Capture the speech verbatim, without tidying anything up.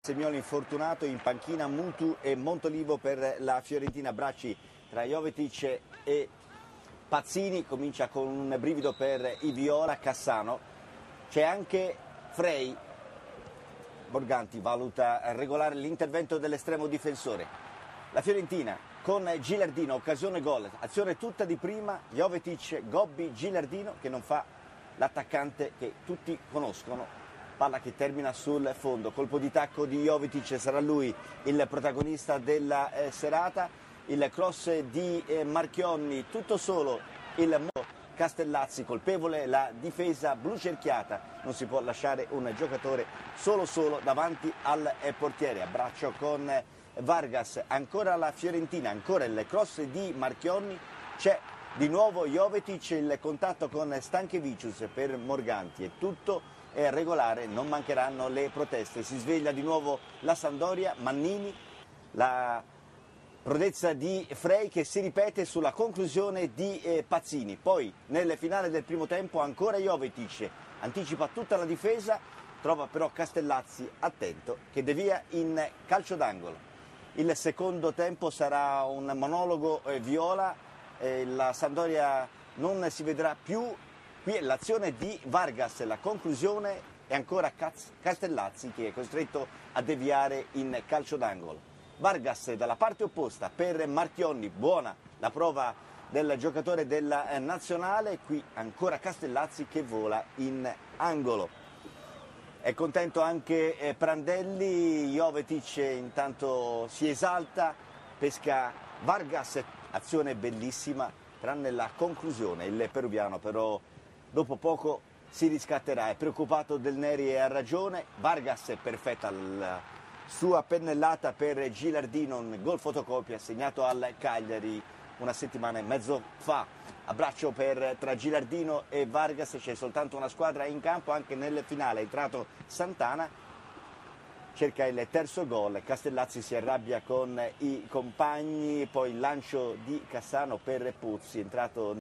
Semiolo infortunato, in panchina Mutu e Montolivo per la Fiorentina. Bracci tra Jovetic e Pazzini, comincia con un brivido per i viola. Cassano, c'è anche Frey. Morganti valuta regolare l'intervento dell'estremo difensore. La Fiorentina con Gilardino, occasione gol, azione tutta di prima, Jovetic, Gobbi, Gilardino che non fa l'attaccante che tutti conoscono. Palla che termina sul fondo, colpo di tacco di Jovetic, sarà lui il protagonista della eh, serata. Il cross di eh, Marchionni, tutto solo il Castellazzi, colpevole la difesa blu cerchiata, non si può lasciare un giocatore solo solo davanti al eh, portiere. Abbraccio con eh, Vargas, ancora la Fiorentina, ancora il cross di Marchionni, c'è di nuovo Jovetic, il contatto con Stanchevicius per Morganti, è tutto è regolare, non mancheranno le proteste. Si sveglia di nuovo la Sampdoria, Mannini, la prodezza di Frey che si ripete sulla conclusione di eh, Pazzini. Poi nel finale del primo tempo ancora Jovetic, anticipa tutta la difesa, trova però Castellazzi attento che devia in calcio d'angolo. Il secondo tempo sarà un monologo eh, viola, eh, la Sampdoria non si vedrà più. Qui è l'azione di Vargas, la conclusione è ancora Castellazzi che è costretto a deviare in calcio d'angolo. Vargas dalla parte opposta per Marchionni, buona la prova del giocatore della nazionale, qui ancora Castellazzi che vola in angolo. È contento anche Prandelli, Jovetic intanto si esalta, pesca Vargas, azione bellissima tranne la conclusione, il peruviano però dopo poco si riscatterà, è preoccupato del Neri e ha ragione. Vargas è perfetta la sua pennellata per Gilardino, un gol fotocopia segnato al Cagliari una settimana e mezzo fa. Abbraccio per, tra Gilardino e Vargas, c'è soltanto una squadra in campo, anche nel finale è entrato Santana, cerca il terzo gol, Castellazzi si arrabbia con i compagni, poi il lancio di Cassano per Puzzi, entrato